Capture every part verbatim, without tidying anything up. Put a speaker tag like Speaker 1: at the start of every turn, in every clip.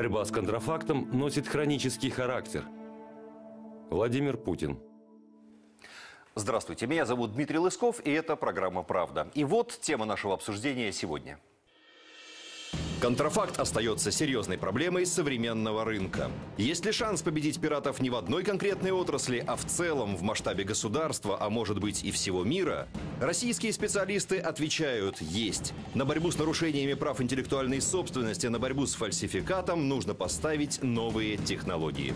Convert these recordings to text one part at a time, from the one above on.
Speaker 1: Борьба с контрафактом носит хронический характер. Владимир Путин.
Speaker 2: Здравствуйте, меня зовут Дмитрий Лысков, и это программа «Правда». И вот тема нашего обсуждения сегодня. Контрафакт остается серьезной проблемой современного рынка. Есть ли шанс победить пиратов не в одной конкретной отрасли, а в целом в масштабе государства, а может быть и всего мира? Российские специалисты отвечают – есть. На борьбу с нарушениями прав интеллектуальной собственности, на борьбу с фальсификатом нужно поставить новые технологии.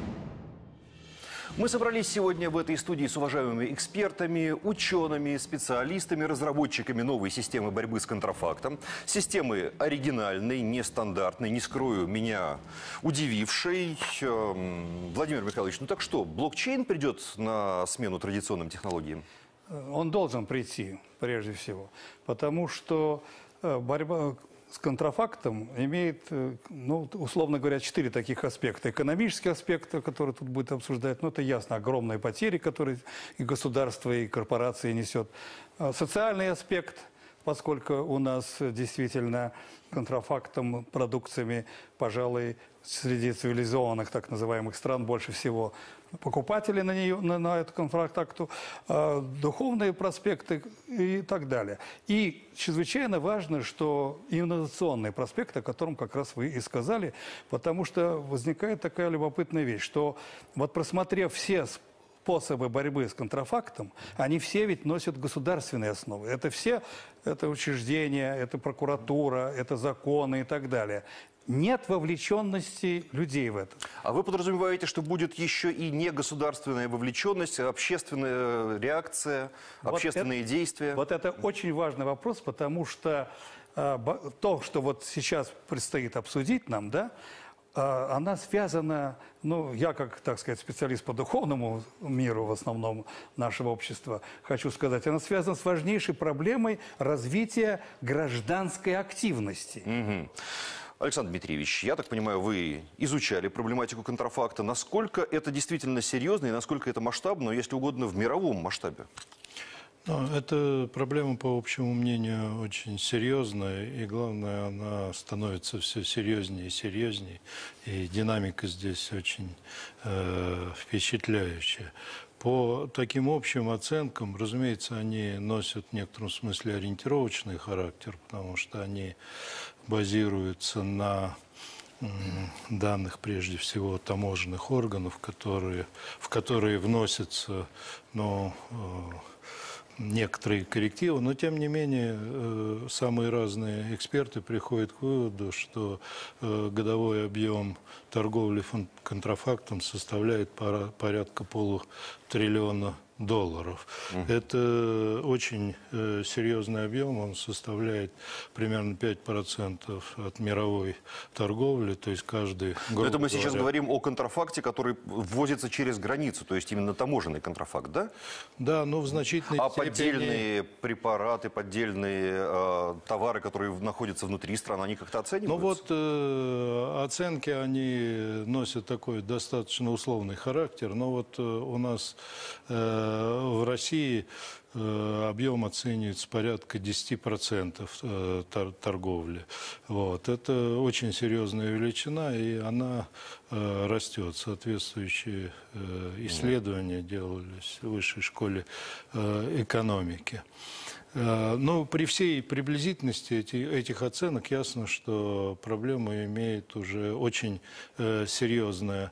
Speaker 2: Мы собрались сегодня в этой студии с уважаемыми экспертами, учеными, специалистами, разработчиками новой системы борьбы с контрафактом. Системы оригинальной, нестандартной, не скрою, меня удивившей. Владимир Михайлович, ну так что, блокчейн придет на смену традиционным технологиям?
Speaker 3: Он должен прийти, прежде всего, потому что борьба с контрафактом имеет, ну, условно говоря, четыре таких аспекта. Экономический аспект, который тут будет обсуждать, ну, это ясно, огромные потери, которые и государство, и корпорации несет. Социальный аспект, поскольку у нас действительно контрафактом, продукциями, пожалуй, среди цивилизованных так называемых стран больше всего покупателей на, нее, на, на эту контрафакту, э, духовные проспекты и так далее. И чрезвычайно важно, что инновационный проспект, о котором как раз вы и сказали, потому что возникает такая любопытная вещь, что вот просмотрев все способы борьбы с контрафактом, они все ведь носят государственные основы. Это все, это учреждения, это прокуратура, это законы и так далее. Нет вовлеченности людей в это.
Speaker 2: А вы подразумеваете, что будет еще и не государственная вовлеченность, а общественная реакция, вот общественные
Speaker 3: это,
Speaker 2: действия?
Speaker 3: Вот это очень важный вопрос, потому что э, то, что вот сейчас предстоит обсудить нам, да, э, она связана, ну, я как, так сказать, специалист по духовному миру, в основном нашего общества, хочу сказать, она связана с важнейшей проблемой развития гражданской активности.
Speaker 2: Угу. Александр Дмитриевич, я так понимаю, вы изучали проблематику контрафакта. Насколько это действительно серьезно и насколько это масштабно, если угодно, в мировом масштабе?
Speaker 4: Ну, эта проблема, по общему мнению, очень серьезная. И, главное, она становится все серьезнее и серьезнее. И динамика здесь очень э, впечатляющая. По таким общим оценкам, разумеется, они носят в некотором смысле ориентировочный характер, потому что они базируются на данных, прежде всего, таможенных органов, которые, в которые вносятся, ну, некоторые коррективы, но тем не менее самые разные эксперты приходят к выводу, что годовой объем торговли контрафактом составляет порядка полутриллиона долларов. Mm. Это очень э, серьезный объем, он составляет примерно пять процентов от мировой торговли, то есть каждый...
Speaker 2: Но это мы сейчас говоря, говорим о контрафакте, который ввозится через границу, то есть именно таможенный контрафакт, да?
Speaker 4: Да, но в значительной
Speaker 2: а
Speaker 4: степени... А
Speaker 2: поддельные препараты, поддельные э, товары, которые находятся внутри страны, они как-то оцениваются?
Speaker 4: Ну вот э, оценки, они носят такой достаточно условный характер, но вот э, у нас... Э, в России объем оценивается порядка десяти процентов торговли. Вот. Это очень серьезная величина, и она растет. Соответствующие исследования делались в Высшей школе экономики. Но при всей приблизительности этих оценок ясно, что проблема имеет уже очень серьезное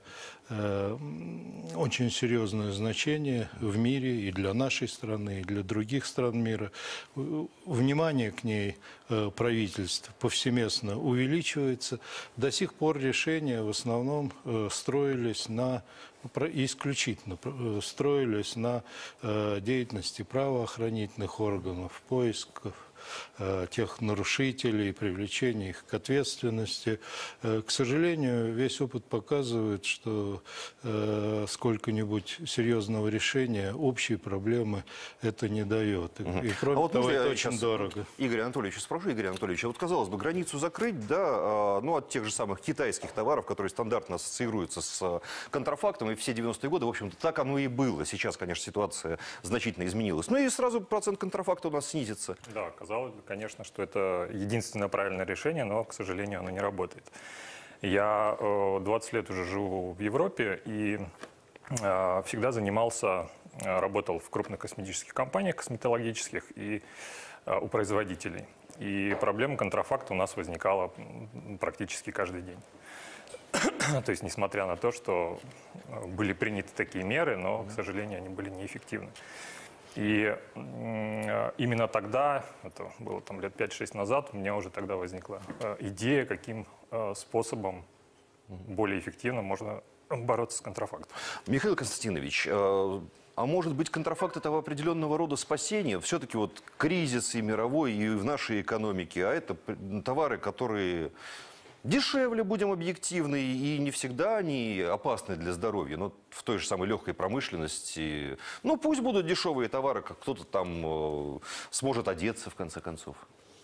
Speaker 4: очень серьезное значение в мире и для нашей страны, и для других стран мира. Внимание к ней правительств повсеместно увеличивается. До сих пор решения в основном строились на, исключительно строились на деятельности правоохранительных органов, поисков тех нарушителей, привлечения их к ответственности. К сожалению, весь опыт показывает, что сколько-нибудь серьезного решения общей проблемы это не дает. И, и кроме а вот того, это очень дорого.
Speaker 2: Игорь Анатольевич, спрошу Игоря Анатольевича, вот казалось бы, границу закрыть, да, ну от тех же самых китайских товаров, которые стандартно ассоциируются с контрафактом, и все девяностые годы, в общем-то, так оно и было. Сейчас, конечно, ситуация значительно изменилась. Ну и сразу процент контрафакта у нас снизится.
Speaker 5: Да, казалось бы, конечно, что это единственное правильное решение, но, к сожалению, оно не работает. Я двадцать лет уже живу в Европе и всегда занимался, работал в крупных косметических компаниях, косметологических и у производителей. И проблема контрафакта у нас возникала практически каждый день. То есть, несмотря на то, что были приняты такие меры, но, к сожалению, они были неэффективны. И именно тогда, это было там лет пять-шесть назад, у меня уже тогда возникла идея, каким способом более эффективно можно бороться с контрафактом.
Speaker 2: Михаил Константинович, а может быть, контрафакт – это определенного рода спасение? Все-таки вот кризис и мировой, и в нашей экономике, а это товары, которые дешевле, будем объективны, и не всегда они опасны для здоровья. Но в той же самой легкой промышленности, ну пусть будут дешевые товары, как кто-то там э, сможет одеться в конце концов.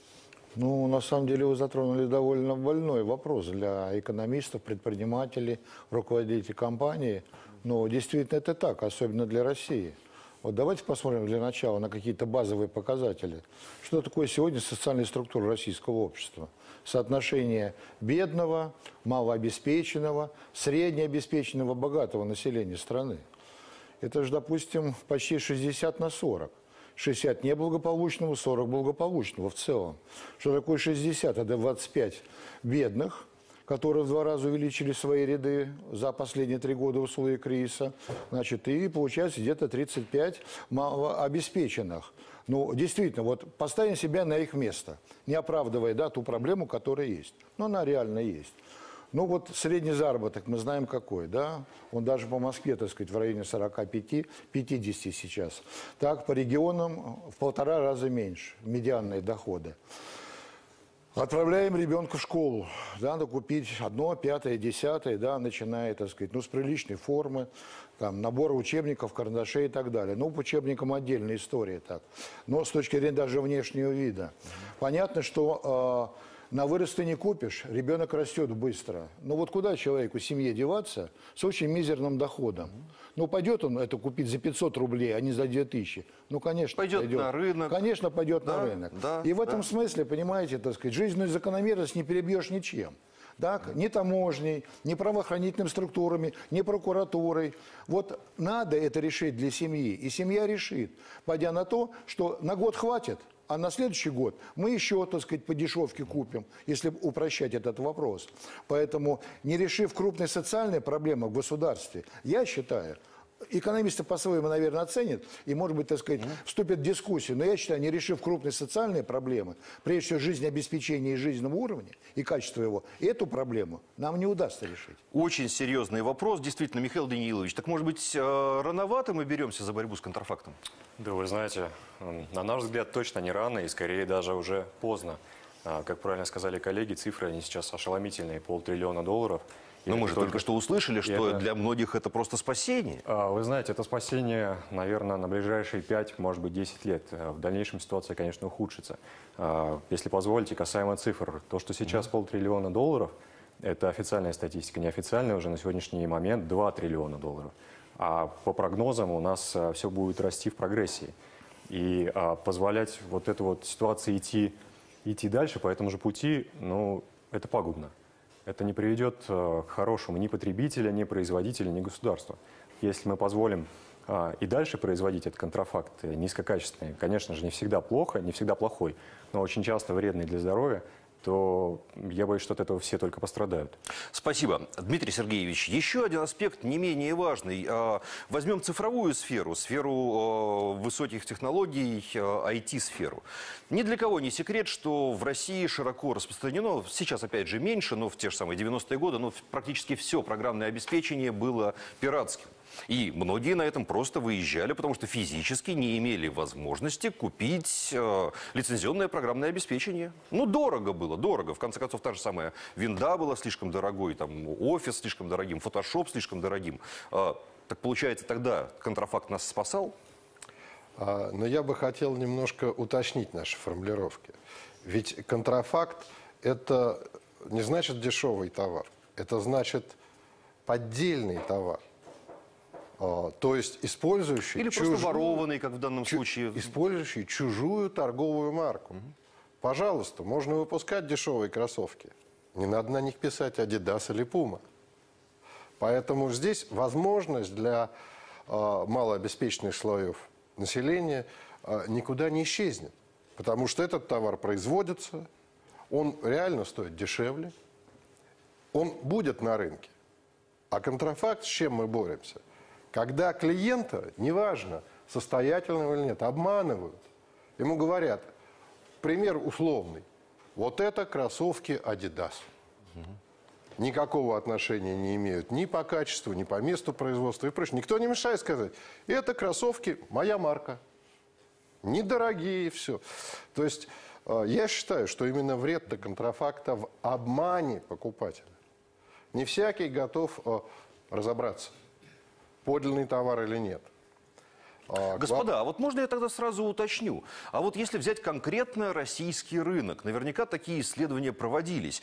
Speaker 6: Ну, на самом деле вы затронули довольно больной вопрос для экономистов, предпринимателей, руководителей компаний. Но действительно это так, особенно для России. Вот давайте посмотрим для начала на какие-то базовые показатели. Что такое сегодня социальная структура российского общества? Соотношение бедного, малообеспеченного, среднеобеспеченного, богатого населения страны. Это же, допустим, почти шестьдесят на сорок. шестьдесят неблагополучного, сорок благополучного в целом. Что такое шестьдесят? Это двадцать пять бедных, которые в два раза увеличили свои ряды за последние три года в условиях кризиса. Значит, и получается где-то тридцать пять малообеспеченных. Ну, действительно, вот поставим себя на их место, не оправдывая, да, ту проблему, которая есть. Но она реально есть. Ну, вот средний заработок мы знаем какой, да? Он даже по Москве, так сказать, в районе сорока пяти — пятидесяти сейчас. Так, по регионам в полтора раза меньше медианные доходы. Отправляем ребенка в школу, да, надо купить одно, пятое, десятое, да, начиная, так сказать, ну, с приличной формы, там, набора учебников, карандашей и так далее. Ну, по учебникам отдельная история, так. Но с точки зрения даже внешнего вида. Понятно, что э, на вырост ты не купишь, ребенок растет быстро. Но вот куда человеку, семье деваться с очень мизерным доходом? Ну, пойдет он это купить за пятьсот рублей, а не за две тысячи. Ну, конечно,
Speaker 2: пойдет.
Speaker 6: Пойдет
Speaker 2: на рынок.
Speaker 6: Конечно, пойдет
Speaker 2: да,
Speaker 6: на рынок.
Speaker 2: Да,
Speaker 6: и в этом
Speaker 2: да.
Speaker 6: смысле, понимаете, так сказать, жизненную закономерность не перебьешь ничем. Так? Ни таможней, ни правоохранительными структурами, ни прокуратурой. Вот надо это решить для семьи. И семья решит, пойдя на то, что на год хватит, а на следующий год мы еще, так сказать, по дешевке купим, если упрощать этот вопрос. Поэтому, не решив крупные социальные проблемы в государстве, я считаю, экономисты по-своему, наверное, оценят и, может быть, так сказать, вступят в дискуссию. Но я считаю, не решив крупные социальные проблемы, прежде всего жизнеобеспечения и жизненного уровня, и качества его, эту проблему нам не удастся решить.
Speaker 2: Очень серьезный вопрос, действительно, Михаил Даниилович. Так, может быть, рановато мы беремся за борьбу с контрафактом?
Speaker 7: Да, вы знаете, на наш взгляд, точно не рано и, скорее, даже уже поздно. Как правильно сказали коллеги, цифры, они сейчас ошеломительные, полтриллиона долларов.
Speaker 2: Но мы же только, только что услышали, что
Speaker 7: это...
Speaker 2: для многих это просто спасение.
Speaker 7: Вы знаете, это спасение, наверное, на ближайшие пять, может быть, десять лет. В дальнейшем ситуация, конечно, ухудшится. Если позволите, касаемо цифр, то, что сейчас mm-hmm. полтриллиона долларов, это официальная статистика. Неофициальная уже на сегодняшний момент два триллиона долларов. А по прогнозам у нас все будет расти в прогрессии. И позволять вот эту вот ситуацию идти, идти дальше по этому же пути, ну, это пагубно. Это не приведет к хорошему ни потребителя, ни производителя, ни государства. Если мы позволим а, и дальше производить этот контрафакт низкокачественный, конечно же, не всегда плохо, не всегда плохой, но очень часто вредный для здоровья, то я боюсь, что от этого все только пострадают.
Speaker 2: Спасибо. Дмитрий Сергеевич, еще один аспект не менее важный. Возьмем цифровую сферу, сферу высоких технологий, ай ти-сферу. Ни для кого не секрет, что в России широко распространено, сейчас опять же меньше, но в те же самые девяностые годы, но практически все программное обеспечение было пиратским. И многие на этом просто выезжали, потому что физически не имели возможности купить э, лицензионное программное обеспечение. Ну, дорого было, дорого. В конце концов, та же самая винда была слишком дорогой, там, офис слишком дорогим, фотошоп слишком дорогим. Э, так получается, тогда контрафакт нас спасал?
Speaker 8: А, но я бы хотел немножко уточнить наши формулировки. Ведь контрафакт – это не значит дешевый товар, это значит поддельный товар. То есть использующий...
Speaker 2: Или
Speaker 8: чужую,
Speaker 2: просто ворованный, как в данном
Speaker 8: чу,
Speaker 2: случае.
Speaker 8: Использующий чужую торговую марку. Угу. Пожалуйста, можно выпускать дешевые кроссовки. Не надо на них писать Adidas или Puma. Поэтому здесь возможность для э, малообеспеченных слоев населения э, никуда не исчезнет. Потому что этот товар производится, он реально стоит дешевле, он будет на рынке. А контрафакт, с чем мы боремся? Когда клиента, неважно, состоятельного или нет, обманывают. Ему говорят, пример условный, вот это кроссовки Adidas. Никакого отношения не имеют ни по качеству, ни по месту производства и прочее. Никто не мешает сказать, это кроссовки моя марка. Недорогие, все. То есть я считаю, что именно вред-то контрафакта в обмане покупателя. Не всякий готов разобраться, подлинный товар или нет.
Speaker 2: Господа, а вот можно я тогда сразу уточню? А вот если взять конкретно российский рынок, наверняка такие исследования проводились.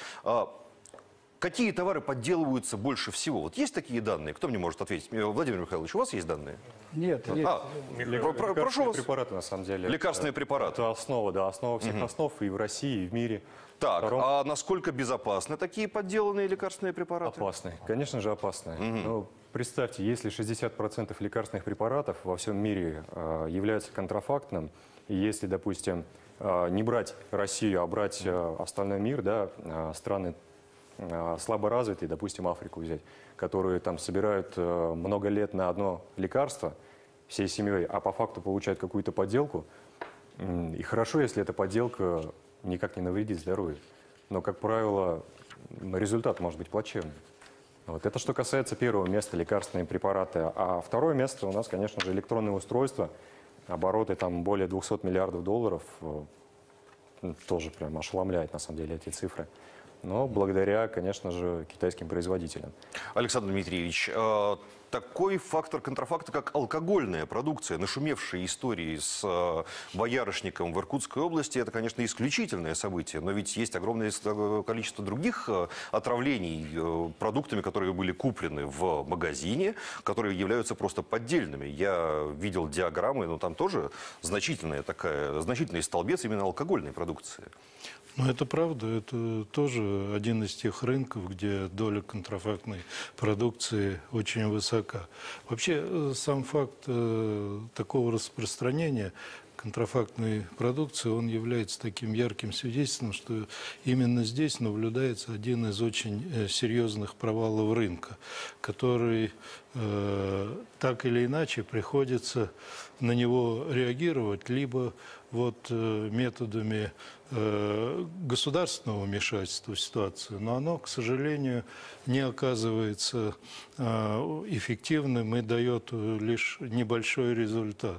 Speaker 2: Какие товары подделываются больше всего? Вот есть такие данные? Кто мне может ответить? Владимир Михайлович, у вас есть данные?
Speaker 3: Нет, нет.
Speaker 2: А, про, про, прошу вас.
Speaker 7: Препараты, на самом деле.
Speaker 2: Лекарственные
Speaker 7: это,
Speaker 2: препараты.
Speaker 7: Это основа, да, основа всех угу. основ и в России, и в мире.
Speaker 2: Так,
Speaker 7: Втором...
Speaker 2: а насколько безопасны такие подделанные лекарственные препараты?
Speaker 7: Опасны, конечно же опасны. Угу. Но представьте, если шестьдесят процентов лекарственных препаратов во всем мире э, являются контрафактным, и если, допустим, э, не брать Россию, а брать э, остальной мир, да, э, страны слабо развитые, допустим, Африку взять, которые там собирают много лет на одно лекарство всей семьей, а по факту получают какую-то подделку. И хорошо, если эта подделка никак не навредит здоровью. Но, как правило, результат может быть плачевным. Вот. Это что касается первого места, лекарственные препараты. А второе место у нас, конечно же, электронные устройства. Обороты там более двухсот миллиардов долларов. Тоже прям ошеломляет, на самом деле, эти цифры. Но благодаря, конечно же, китайским производителям.
Speaker 2: Александр Дмитриевич, э, такой фактор контрафакта, как алкогольная продукция, нашумевшая истории с э, боярышником в Иркутской области, это, конечно, исключительное событие. Но ведь есть огромное количество других э, отравлений э, продуктами, которые были куплены в магазине, которые являются просто поддельными. Я видел диаграммы, но там тоже значительная такая, значительный столбец именно алкогольной продукции.
Speaker 4: Ну, это правда, это тоже один из тех рынков, где доля контрафактной продукции очень высока. Вообще, сам факт э, такого распространения контрафактной продукции, он является таким ярким свидетельством, что именно здесь наблюдается один из очень серьезных провалов рынка, который э, так или иначе приходится на него реагировать либо вот э, методами э, государственного вмешательства в ситуацию, но оно, к сожалению, не оказывается э, эффективным и дает лишь небольшой результат.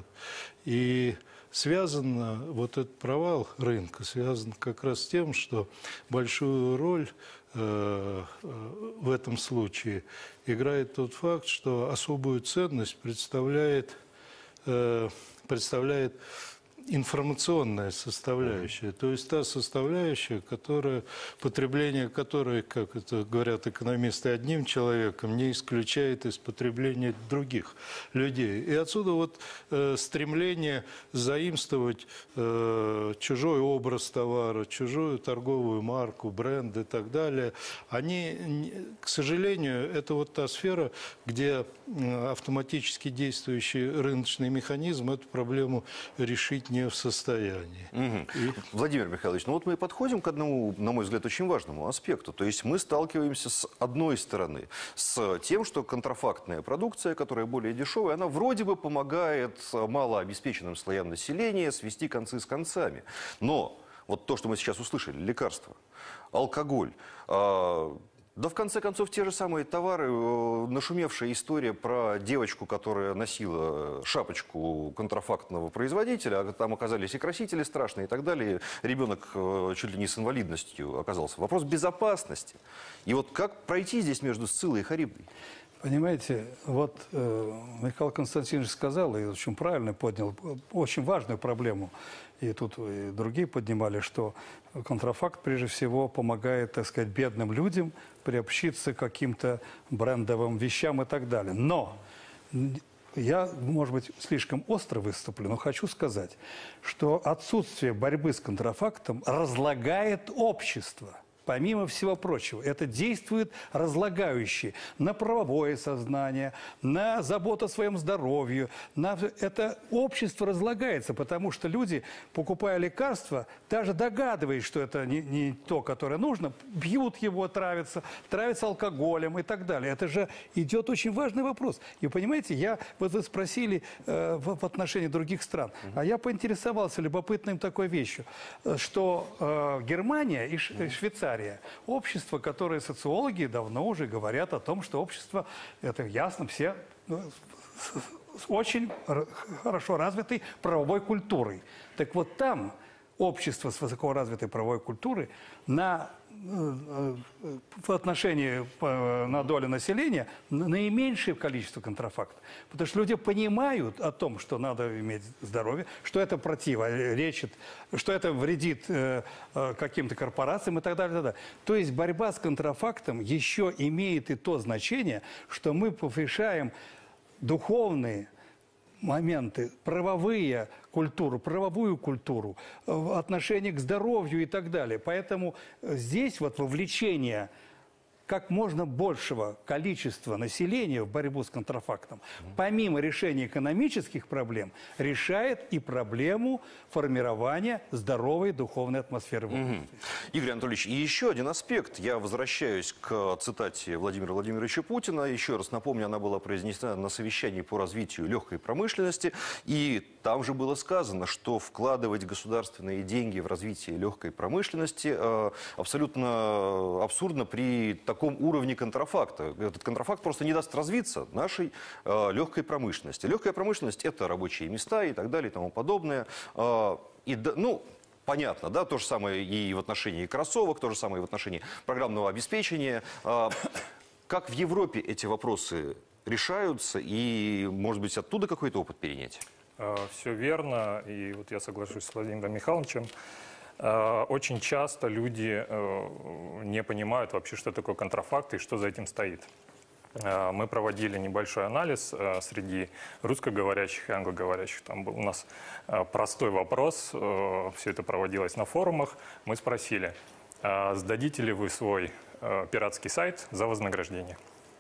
Speaker 4: И связан вот этот провал рынка, связан как раз с тем, что большую роль э, в этом случае играет тот факт, что особую ценность представляет, э, представляет информационная составляющая, то есть та составляющая, которая, потребление которой, как это говорят экономисты, одним человеком не исключает из потребления других людей. И отсюда вот э, стремление заимствовать э, чужой образ товара, чужую торговую марку, бренд и так далее, они, к сожалению, это вот та сфера, где автоматически действующий рыночный механизм эту проблему решить не в состоянии.
Speaker 2: Угу. И... Владимир Михайлович, ну вот мы подходим к одному, на мой взгляд, очень важному аспекту. То есть мы сталкиваемся с одной стороны с тем, что контрафактная продукция, которая более дешевая, она вроде бы помогает малообеспеченным слоям населения свести концы с концами. Но вот то, что мы сейчас услышали, лекарства, алкоголь, э да, в конце концов, те же самые товары, нашумевшая история про девочку, которая носила шапочку контрафактного производителя, а там оказались и красители страшные и так далее. Ребенок чуть ли не с инвалидностью оказался. Вопрос безопасности. И вот как пройти здесь между Сциллой и Харибдой?
Speaker 3: Понимаете, вот э, Михаил Константинович сказал, и очень правильно поднял, очень важную проблему, и тут и другие поднимали, что контрафакт прежде всего помогает, так сказать, бедным людям приобщиться к каким-то брендовым вещам и так далее. Но я, может быть, слишком остро выступлю, но хочу сказать, что отсутствие борьбы с контрафактом разлагает общество. помимо всего прочего, это действует разлагающе на правовое сознание, на заботу о своем здоровье. На... Это общество разлагается, потому что люди, покупая лекарства, даже догадываясь, что это не, не то, которое нужно, бьют его, травятся, травятся алкоголем и так далее. Это же идет очень важный вопрос. И понимаете, я, вот вы спросили э, в, в отношении других стран, а я поинтересовался любопытным такой вещью, что э, Германия и Швейцария, общество, которое социологи давно уже говорят о том, что общество, это ясно, все ну, с, с очень хорошо развитой правовой культурой. Так вот там общество с высокоразвитой правовой культурой на, в отношении на долю населения наименьшее количество контрафакта. Потому что люди понимают о том, что надо иметь здоровье, что это противоречит, что это вредит э, каким-то корпорациям и так далее, и так далее. То есть борьба с контрафактом еще имеет и то значение, что мы повышаем духовные моменты, правовые культуру, правовую культуру, отношение к здоровью и так далее. Поэтому здесь вот вовлечение как можно большего количества населения в борьбу с контрафактом, помимо решения экономических проблем, решает и проблему формирования здоровой духовной атмосферы в обществе.
Speaker 2: Угу. Игорь Анатольевич, и еще один аспект. Я возвращаюсь к цитате Владимира Владимировича Путина. Еще раз напомню, она была произнесена на совещании по развитию легкой промышленности. И там же было сказано, что вкладывать государственные деньги в развитие легкой промышленности э, абсолютно абсурдно при таком таком уровне контрафакта. Этот контрафакт просто не даст развиться нашей э, легкой промышленности. Легкая промышленность – это рабочие места и так далее и тому подобное. Э, и, ну, понятно, да, то же самое и в отношении кроссовок, то же самое и в отношении программного обеспечения. Э, как в Европе эти вопросы решаются и, может быть, оттуда какой-то опыт перенять?
Speaker 5: Все верно, и вот я соглашусь с Владимиром Михайловичем. Очень часто люди не понимают вообще, что такое контрафакт и что за этим стоит. Мы проводили небольшой анализ среди русскоговорящих и англоговорящих. Там был у нас простой вопрос, все это проводилось на форумах. Мы спросили, сдадите ли вы свой пиратский сайт за вознаграждение?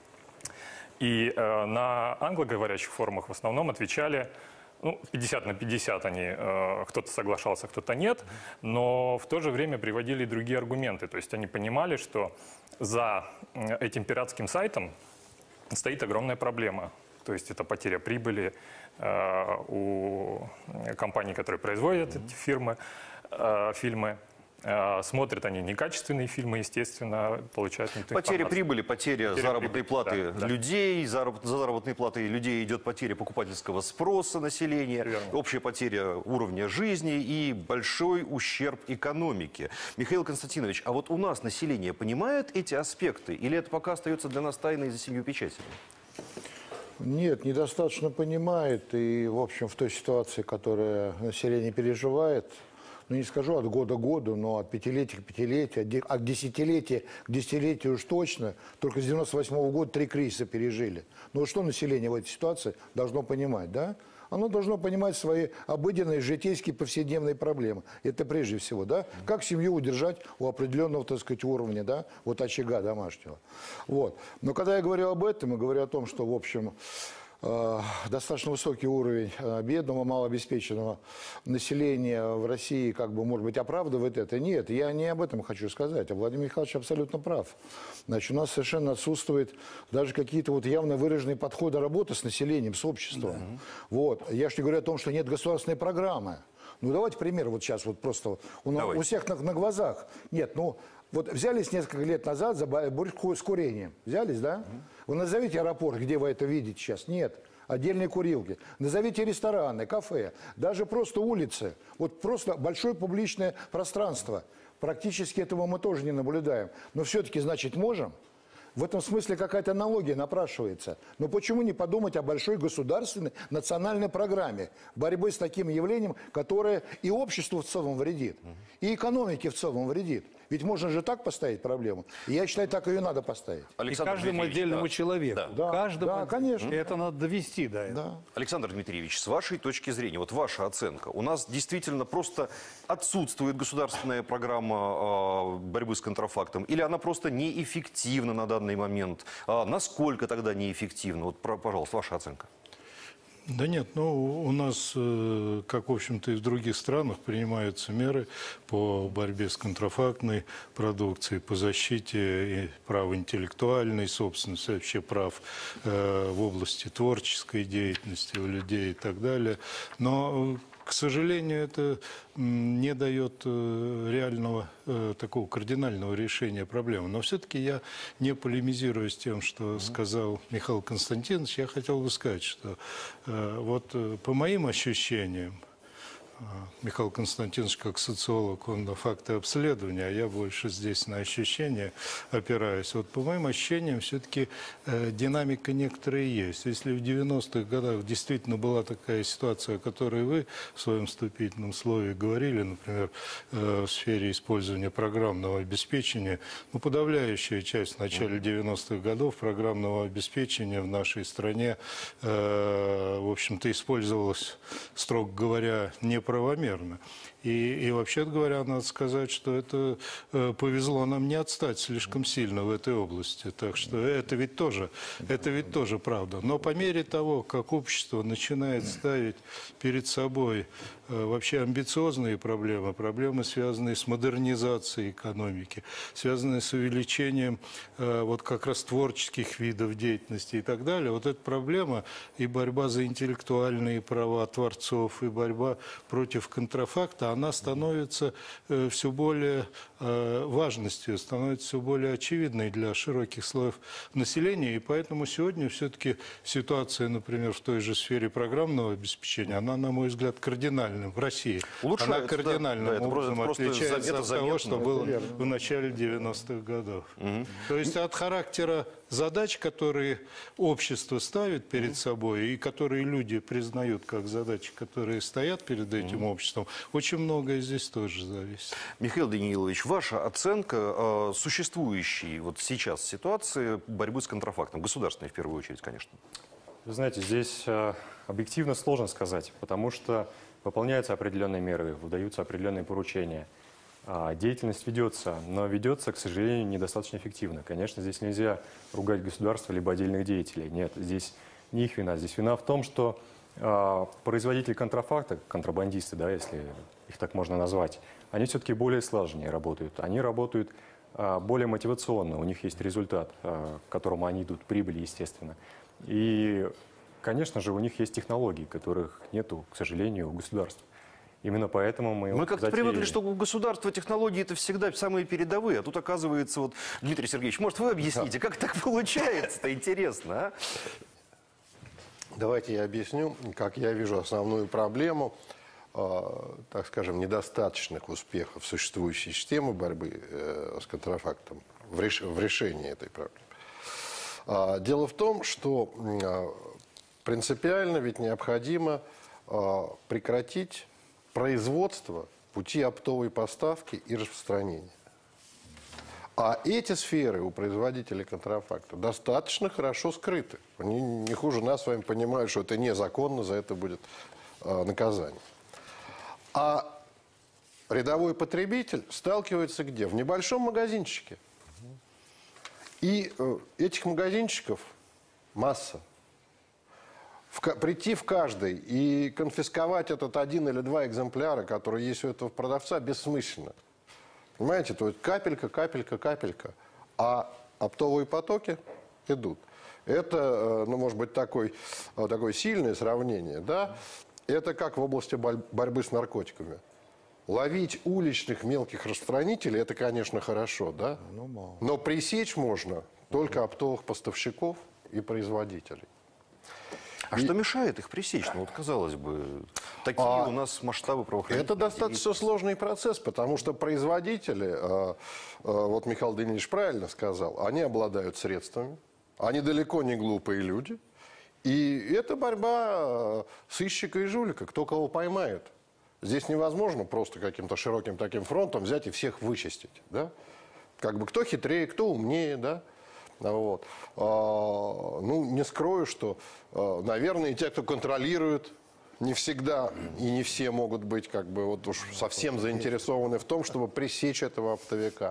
Speaker 5: И на англоговорящих форумах в основном отвечали, ну, пятьдесят на пятьдесят они, э, кто-то соглашался, кто-то нет, но в то же время приводили и другие аргументы. То есть они понимали, что за этим пиратским сайтом стоит огромная проблема. То есть это потеря прибыли э, у компаний, которые производят эти фирмы, э, фильмы. Смотрят они некачественные фильмы, естественно, получают не ту
Speaker 2: потеря
Speaker 5: информацию.
Speaker 2: прибыли, потеря, потеря заработной прибыли, платы да, людей, да. Зараб, за заработной платой людей идет потеря покупательского спроса населения, Верно. Общая потеря уровня жизни и большой ущерб экономике. Михаил Константинович, а вот у нас население понимает эти аспекты или это пока остается для нас тайной за семью печатями?
Speaker 6: Нет, недостаточно понимает. И, в общем, в той ситуации, которая население переживает, ну, не скажу от года к году, но от пятилетия к пятилетию, от десятилетия к десятилетию уж точно. Только с девяносто восьмого года три кризиса пережили. Ну, вот что население в этой ситуации должно понимать, да? Оно должно понимать свои обыденные, житейские, повседневные проблемы. Это прежде всего, да? Как семью удержать у определенного, так сказать, уровня, да? Вот очага домашнего. Вот. Но когда я говорю об этом, я говорю о том, что, в общем, достаточно высокий уровень бедного, малообеспеченного населения в России, как бы, может быть, оправдывает это. Нет, я не об этом хочу сказать. А Владимир Михайлович абсолютно прав. Значит, у нас совершенно отсутствуют даже какие-то вот явно выраженные подходы работы с населением, с обществом. Да. Вот. Я же не говорю о том, что нет государственной программы. Ну, давайте пример вот сейчас вот просто у, у всех на, на глазах. Нет, ну... Вот взялись несколько лет назад за борьбу с курением. Взялись, да? Вы назовите аэропорт, где вы это видите сейчас. Нет. Отдельные курилки. Назовите рестораны, кафе. Даже просто улицы. Вот просто большое публичное пространство. Практически этого мы тоже не наблюдаем. Но все-таки, значит, можем. В этом смысле какая-то аналогия напрашивается. Но почему не подумать о большой государственной национальной программе борьбы с таким явлением, которое и обществу в целом вредит, и экономике в целом вредит? Ведь можно же так поставить проблему. И я считаю, так ее надо поставить.
Speaker 2: Александр
Speaker 3: И каждому
Speaker 2: Дмитриевич,
Speaker 3: отдельному
Speaker 2: да.
Speaker 3: человеку.
Speaker 2: Да.
Speaker 6: Да,
Speaker 3: Каждому
Speaker 6: да, конечно.
Speaker 3: И это надо довести до этого.
Speaker 6: Да.
Speaker 2: Александр Дмитриевич, с вашей точки зрения, вот ваша оценка, у нас действительно просто отсутствует государственная программа э, борьбы с контрафактом, или она просто неэффективна на данный момент? А насколько тогда неэффективна? Вот, про, пожалуйста, ваша оценка.
Speaker 4: Да нет, ну у нас, э, как в общем-то и в других странах, принимаются меры по борьбе с контрафактной продукцией, по защите и прав интеллектуальной собственности, вообще прав э, в области творческой деятельности у людей и так далее. Но, к сожалению, это не дает э, реального э, такого кардинального решения проблемы. Но все-таки я не полемизирую с тем, что сказал Михаил Константинович. Я хотел бы сказать, что э, вот э, по моим ощущениям, э, Михаил Константинович как социолог, он на факты обследования, а я больше здесь на ощущения опираюсь. Вот по моим ощущениям все-таки э, динамика некоторая есть. Если в девяностых годах действительно была такая ситуация, о которой вы в своем вступительном слове говорили, например, э, в сфере использования программного обеспечения, ну, подавляющая часть в начале девяностых годов программного обеспечения в нашей стране, э, в общем-то, использовалась, строго говоря, неправомерно. И, и вообще говоря, надо сказать, что это э, повезло нам не отстать слишком сильно в этой области. Так что это ведь тоже, это ведь тоже правда. Но по мере того, как общество начинает ставить перед собой э, вообще амбициозные проблемы, проблемы, связанные с модернизацией экономики, связанные с увеличением э, вот как раз творческих видов деятельности и так далее, вот эта проблема и борьба за интеллектуальные права творцов, и борьба против контрафакта, она становится э, все более э, важностью, становится все более очевидной для широких слоев населения. И поэтому сегодня все-таки ситуация, например, в той же сфере программного обеспечения, она, на мой взгляд, кардинальна в России.
Speaker 2: Улучшается,
Speaker 4: она кардинальным
Speaker 2: да, да, это
Speaker 4: образом
Speaker 2: просто,
Speaker 4: отличается
Speaker 2: это
Speaker 4: от
Speaker 2: заметно,
Speaker 4: того, что
Speaker 2: это
Speaker 4: было
Speaker 6: верно.
Speaker 4: в начале девяностых годов. Угу. То есть от характера задач, которые общество ставит перед угу. собой и которые люди признают как задачи, которые стоят перед этим угу. обществом, очень многое здесь тоже зависит.
Speaker 2: Михаил Даниилович, ваша оценка э, существующей вот сейчас ситуации борьбы с контрафактом, государственной в первую очередь, конечно?
Speaker 7: Вы знаете, здесь э, объективно сложно сказать, потому что выполняются определенные меры, выдаются определенные поручения. А деятельность ведется, но ведется, к сожалению, недостаточно эффективно. Конечно, здесь нельзя ругать государство либо отдельных деятелей. Нет, здесь не их вина. Здесь вина в том, что э, производители контрафакта, контрабандисты, да, если их так можно назвать, они все-таки более слаженнее работают. Они работают э, более мотивационно, у них есть результат, э, к которому они идут, прибыль, естественно. И, конечно же, у них есть технологии, которых нету, к сожалению, у государства. Именно поэтому мы...
Speaker 2: Мы как-то
Speaker 7: затеяли.
Speaker 2: привыкли, что у государства технологии это всегда самые передовые, а тут оказывается, вот, Дмитрий Сергеевич, может, вы объясните, как так получается-то, интересно, а?
Speaker 8: Давайте я объясню, как я вижу основную проблему, э, так скажем, недостаточных успехов существующей системы борьбы э, с контрафактом в, реш... в решении этой проблемы. Э, дело в том, что э, принципиально ведь необходимо э, прекратить производство пути оптовой поставки и распространения. А эти сферы у производителей контрафакта достаточно хорошо скрыты. Они не хуже нас с вами понимают, что это незаконно, за это будет э, наказание. А рядовой потребитель сталкивается где? В небольшом магазинчике. И э, этих магазинчиков масса. В, прийти в каждый и конфисковать этот один или два экземпляра, которые есть у этого продавца, бессмысленно. Понимаете, то есть капелька, капелька, капелька. А оптовые потоки идут. Это, ну, может быть, такой, такое сильное сравнение, да? Это как в области борьбы с наркотиками. Ловить уличных мелких распространителей, это, конечно, хорошо, да? Но пресечь можно только оптовых поставщиков и производителей.
Speaker 2: А и... что мешает их пресечь? Ну, вот, казалось бы, такие а... у нас масштабы правоохранительных.
Speaker 8: Это достаточно сложный процесс, потому что производители, э, э, вот Михаил Данилович правильно сказал, они обладают средствами, они далеко не глупые люди, и это борьба сыщика и жулика, кто кого поймает. Здесь невозможно просто каким-то широким таким фронтом взять и всех вычистить. Да? Как бы кто хитрее, кто умнее, да? Вот. А, ну, не скрою, что, а, наверное, и те, кто контролирует, не всегда и не все могут быть как бы вот уж совсем заинтересованы в том, чтобы пресечь этого оптовика.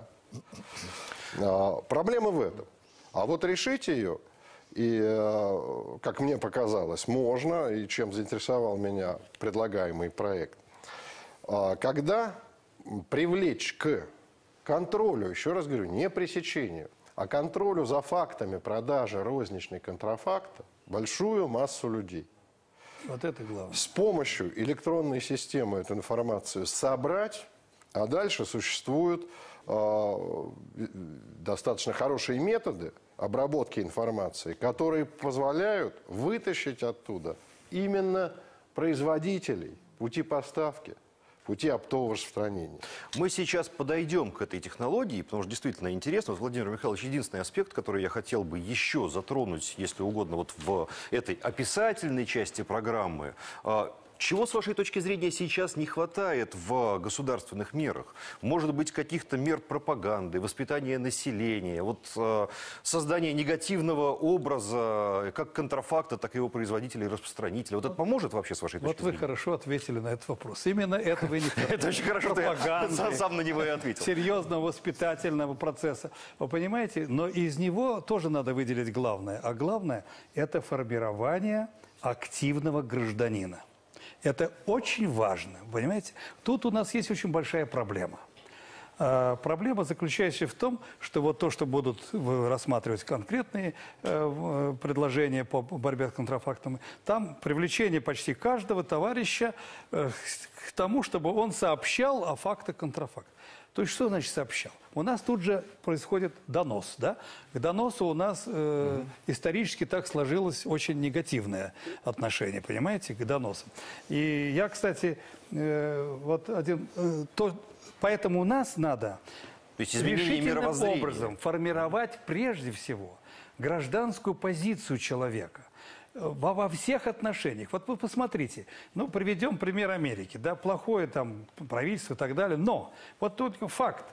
Speaker 8: А, проблема в этом. А вот решить ее, и, а, как мне показалось, можно, и чем заинтересовал меня предлагаемый проект, а, когда привлечь к контролю, еще раз говорю, не пресечению, а контролю за фактами продажи розничной контрафакта большую массу людей.
Speaker 3: Вот это главное.
Speaker 8: С помощью электронной системы эту информацию собрать, а дальше существуют э, достаточно хорошие методы обработки информации, которые позволяют вытащить оттуда именно производителей, пути поставки, пути оптового распространения.
Speaker 2: Мы сейчас подойдем к этой технологии, потому что действительно интересно. Вот, Владимир Михайлович, единственный аспект, который я хотел бы еще затронуть, если угодно, вот в этой описательной части программы. Чего, с вашей точки зрения, сейчас не хватает в государственных мерах? Может быть, каких-то мер пропаганды, воспитания населения, вот, э, создания негативного образа как контрафакта, так и его производителя и распространителя. Вот это поможет вообще, с вашей точки
Speaker 3: вот
Speaker 2: зрения?
Speaker 3: Вот вы хорошо ответили на этот вопрос. Именно этого и не хватает.
Speaker 2: Это очень хорошо, что я сам на него и ответил.
Speaker 3: Серьезного воспитательного процесса. Вы понимаете? Но из него тоже надо выделить главное. А главное – это формирование активного гражданина. Это очень важно, понимаете? Тут у нас есть очень большая проблема. А, проблема, заключающаяся в том, что вот то, что будут рассматривать конкретные э, предложения по борьбе с контрафактом, там привлечение почти каждого товарища э, к тому, чтобы он сообщал о фактах контрафакта. То есть что значит сообщал? У нас тут же происходит донос, да? К доносу у нас э, mm-hmm. исторически так сложилось очень негативное отношение, понимаете, к доносам. И я, кстати, э, вот один... Э, то, поэтому у нас надо решительным образом формировать прежде всего гражданскую позицию человека. Во, во всех отношениях. Вот вы посмотрите, ну, приведем пример Америки, да, плохое там правительство и так далее, но вот тут факт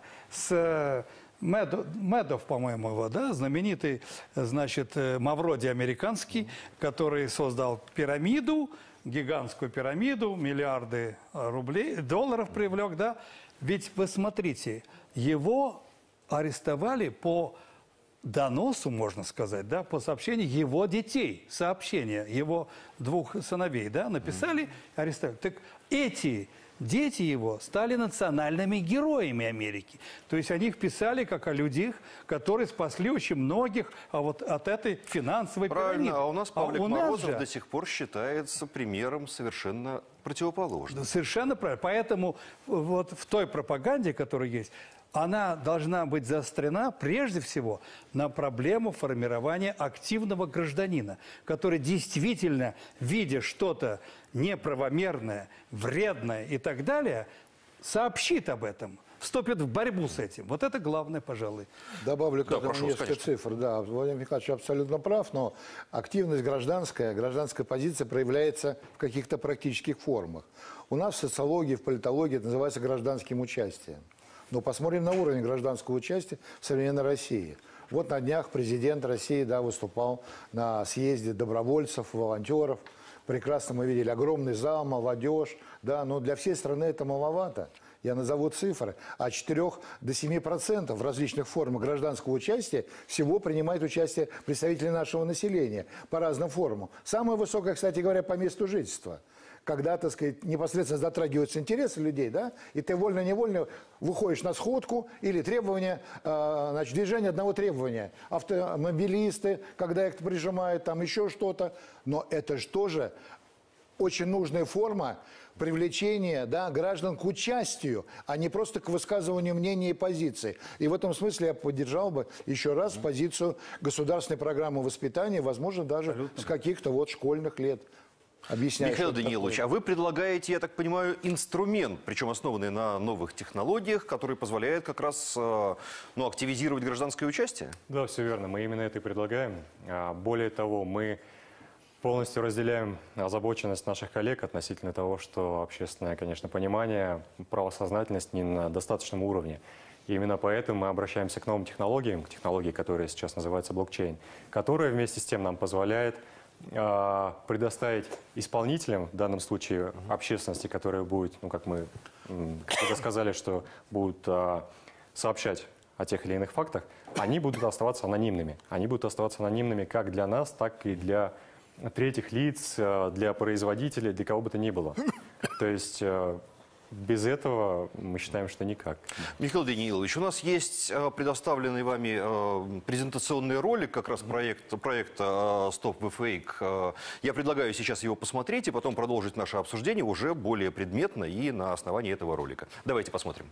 Speaker 3: с Медов, Медов, по-моему, его, да, знаменитый, значит, Мавроди американский, который создал пирамиду, гигантскую пирамиду, миллиарды рублей, долларов привлек, да, ведь вы смотрите, его арестовали по доносу, можно сказать, да, по сообщению его детей, сообщения его двух сыновей, да, написали, арестовали. Так эти дети его стали национальными героями Америки. То есть они их писали как о людях, которые спасли очень многих а вот от этой финансовой
Speaker 2: Правильно,
Speaker 3: пирамиды.
Speaker 2: а у нас Павлик
Speaker 3: а у
Speaker 2: Морозов
Speaker 3: нас же...
Speaker 2: до сих пор считается примером совершенно противоположным.
Speaker 3: Совершенно правильно. Поэтому вот в той пропаганде, которая есть, она должна быть заострена прежде всего на проблему формирования активного гражданина, который действительно, видя что-то неправомерное, вредное и так далее, сообщит об этом, вступит в борьбу с этим. Вот это главное, пожалуй.
Speaker 6: Добавлю к
Speaker 2: да,
Speaker 6: этому
Speaker 2: прошу,
Speaker 6: несколько
Speaker 2: конечно.
Speaker 6: цифр. Да, Владимир Михайлович абсолютно прав, но активность гражданская, гражданская позиция проявляется в каких-то практических формах. У нас в социологии, в политологии это называется гражданским участием. Но посмотрим на уровень гражданского участия в современной России. Вот на днях президент России, да, выступал на съезде добровольцев, волонтеров. Прекрасно мы видели огромный зал, молодежь. Да, но для всей страны это маловато. Я назову цифры. От четырёх до семи процентов в различных формах гражданского участия всего принимает участие представители нашего населения по разным формам. Самое высокое, кстати говоря, по месту жительства. Когда, так сказать, непосредственно затрагиваются интересы людей, да, и ты вольно-невольно выходишь на сходку или требования, э, значит, движение одного требования. Автомобилисты, когда их прижимают, там еще что-то. Но это же тоже очень нужная форма привлечения, да, граждан к участию, а не просто к высказыванию мнений и позиций. И в этом смысле я поддержал бы еще раз позицию государственной программы воспитания, возможно, даже Абсолютно. С каких-то вот школьных лет. Объясняю,
Speaker 2: Михаил Данилович, а вы предлагаете, я так понимаю, инструмент, причем основанный на новых технологиях, который позволяет как раз ну, активизировать гражданское участие?
Speaker 7: Да, все верно. Мы именно это и предлагаем. Более того, мы Полностью разделяем озабоченность наших коллег относительно того, что общественное, конечно, понимание, правосознательность не на достаточном уровне. И именно поэтому мы обращаемся к новым технологиям, к технологии, которая сейчас называется блокчейн, которая вместе с тем нам позволяет э, предоставить исполнителям, в данном случае общественности, которая будет, ну, как мы когда сказали, что будут э, сообщать о тех или иных фактах, они будут оставаться анонимными. Они будут оставаться анонимными как для нас, так и для третьих лиц, для производителей, для кого бы то ни было. То есть без этого мы считаем, что никак.
Speaker 2: Михаил Данилович, у нас есть предоставленный вами презентационный ролик как раз проект, проекта Stop the Fake. Я предлагаю сейчас его посмотреть и потом продолжить наше обсуждение уже более предметно и на основании этого ролика. Давайте посмотрим.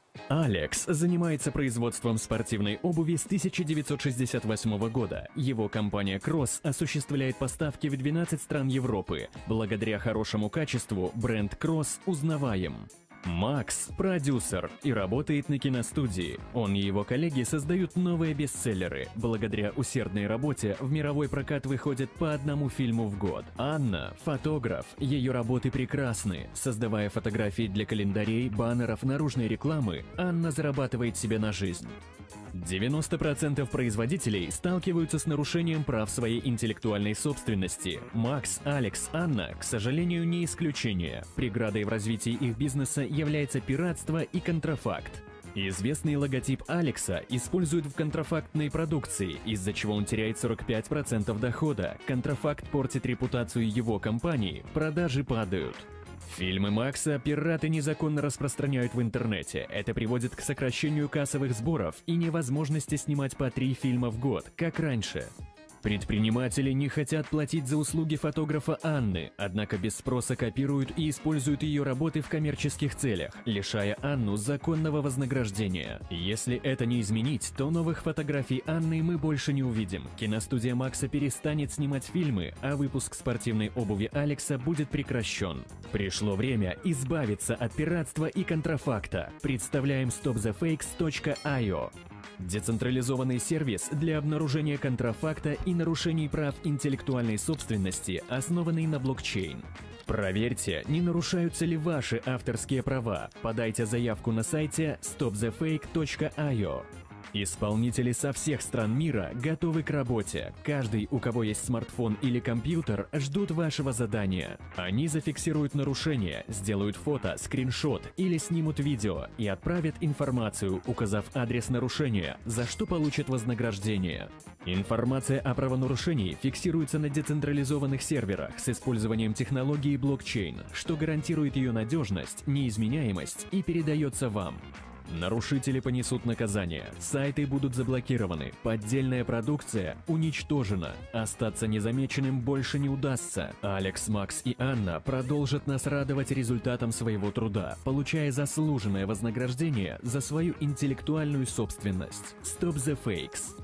Speaker 9: Алекс занимается производством спортивной обуви с тысяча девятьсот шестьдесят восьмого года. Его компания Cross осуществляет поставки в двенадцать стран Европы. Благодаря хорошему качеству бренд Cross узнаваем. Макс – продюсер и работает на киностудии. Он и его коллеги создают новые бестселлеры. Благодаря усердной работе в мировой прокат выходит по одному фильму в год. Анна – фотограф. Ее работы прекрасны. Создавая фотографии для календарей, баннеров, наружной рекламы, Анна зарабатывает себе на жизнь. девяносто процентов производителей сталкиваются с нарушением прав своей интеллектуальной собственности. Макс, Алекс, Анна, к сожалению, не исключение. Преградой в развитии их бизнеса является пиратство и контрафакт. Известный логотип Алекса используют в контрафактной продукции, из-за чего он теряет сорок пять процентов дохода. Контрафакт портит репутацию его компании, продажи падают. Фильмы Макса пираты незаконно распространяют в интернете. Это приводит к сокращению кассовых сборов и невозможности снимать по три фильма в год, как раньше. Предприниматели не хотят платить за услуги фотографа Анны, однако без спроса копируют и используют ее работы в коммерческих целях, лишая Анну законного вознаграждения. Если это не изменить, то новых фотографий Анны мы больше не увидим. Киностудия Макса перестанет снимать фильмы, а выпуск спортивной обуви Алекса будет прекращен. Пришло время избавиться от пиратства и контрафакта. Представляем стоп зе фейкс точка ай о. Децентрализованный сервис для обнаружения контрафакта и нарушений прав интеллектуальной собственности, основанный на блокчейн. Проверьте, не нарушаются ли ваши авторские права. Подайте заявку на сайте стоп зе фейк точка ай о. Исполнители со всех стран мира готовы к работе. Каждый, у кого есть смартфон или компьютер, ждут вашего задания. Они зафиксируют нарушение, сделают фото, скриншот или снимут видео и отправят информацию, указав адрес нарушения, за что получат вознаграждение. Информация о правонарушении фиксируется на децентрализованных серверах с использованием технологии блокчейн, что гарантирует ее надежность, неизменяемость и передается вам. Нарушители понесут наказание, сайты будут заблокированы, поддельная продукция уничтожена. Остаться незамеченным больше не удастся. Алекс, Макс и Анна продолжат нас радовать результатом своего труда, получая заслуженное вознаграждение за свою интеллектуальную собственность. Stop the Fakes.